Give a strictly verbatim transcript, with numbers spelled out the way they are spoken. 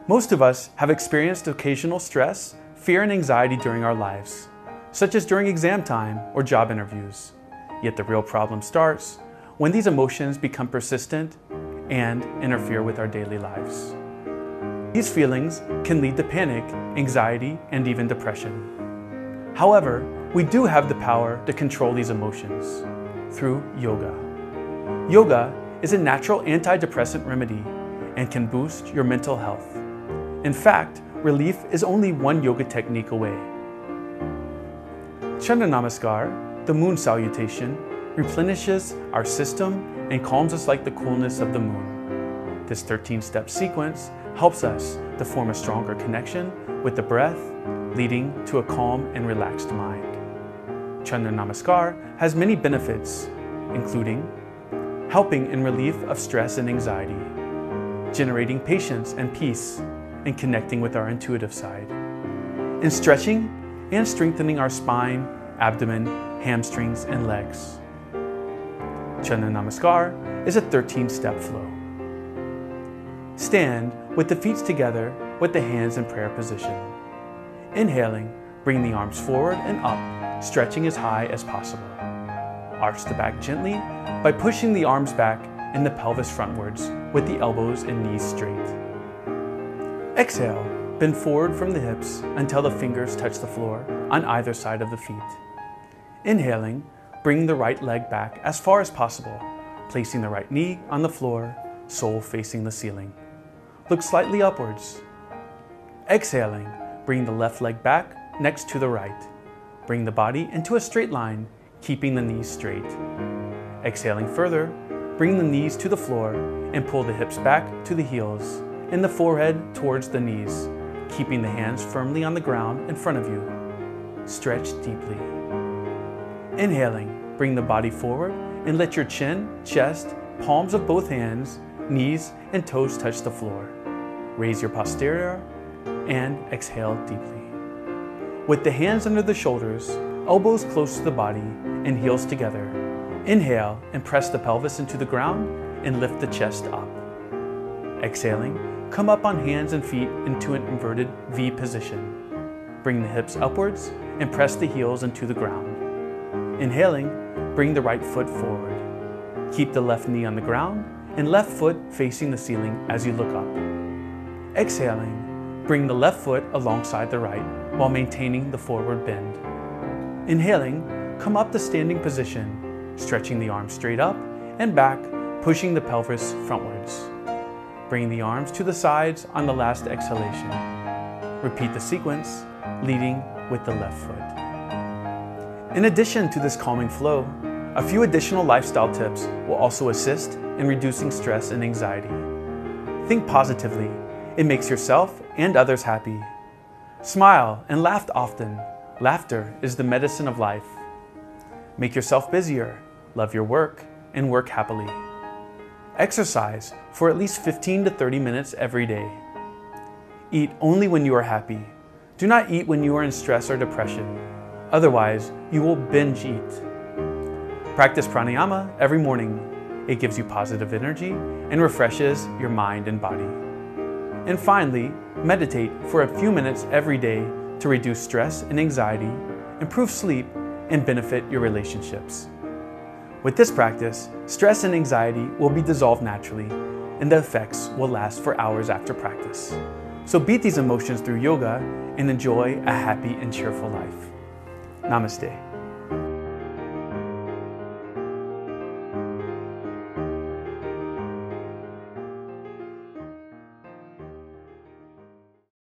Most of us have experienced occasional stress, fear, and anxiety during our lives, such as during exam time or job interviews. Yet the real problem starts when these emotions become persistent and interfere with our daily lives. These feelings can lead to panic, anxiety, and even depression. However, we do have the power to control these emotions through yoga. Yoga is a natural antidepressant remedy and can boost your mental health. In fact, relief is only one yoga technique away. Chandra Namaskar, the moon salutation, replenishes our system and calms us like the coolness of the moon. This thirteen-step sequence helps us to form a stronger connection with the breath, leading to a calm and relaxed mind. Chandra Namaskar has many benefits, including helping in relief of stress and anxiety, generating patience and peace, and connecting with our intuitive side, and stretching and strengthening our spine, abdomen, hamstrings, and legs. Chandra Namaskar is a thirteen-step flow. Stand with the feet together with the hands in prayer position. Inhaling, bring the arms forward and up, stretching as high as possible. Arch the back gently by pushing the arms back and the pelvis frontwards with the elbows and knees straight. Exhale, bend forward from the hips until the fingers touch the floor on either side of the feet. Inhaling, bring the right leg back as far as possible, placing the right knee on the floor, sole facing the ceiling. Look slightly upwards. Exhaling, bring the left leg back next to the right. Bring the body into a straight line, keeping the knees straight. Exhaling further, bring the knees to the floor and pull the hips back to the heels and the forehead towards the knees, keeping the hands firmly on the ground in front of you. Stretch deeply. Inhaling, bring the body forward and let your chin, chest, palms of both hands, knees, and toes touch the floor. Raise your posterior and exhale deeply. With the hands under the shoulders, elbows close to the body, and heels together, inhale and press the pelvis into the ground and lift the chest up. Exhaling, come up on hands and feet into an inverted V position. Bring the hips upwards and press the heels into the ground. Inhaling, bring the right foot forward. Keep the left knee on the ground and left foot facing the ceiling as you look up. Exhaling, bring the left foot alongside the right while maintaining the forward bend. Inhaling, come up to standing position, stretching the arms straight up and back, pushing the pelvis frontwards. Bring the arms to the sides on the last exhalation. Repeat the sequence, leading with the left foot. In addition to this calming flow, a few additional lifestyle tips will also assist in reducing stress and anxiety. Think positively. It makes yourself and others happy. Smile and laugh often. Laughter is the medicine of life. Make yourself busier, love your work, and work happily. Exercise for at least fifteen to thirty minutes every day. Eat only when you are happy. Do not eat when you are in stress or depression. Otherwise, you will binge eat. Practice pranayama every morning. It gives you positive energy and refreshes your mind and body. And finally, meditate for a few minutes every day to reduce stress and anxiety, improve sleep, and benefit your relationships. With this practice, stress and anxiety will be dissolved naturally, and the effects will last for hours after practice. So beat these emotions through yoga and enjoy a happy and cheerful life. Namaste.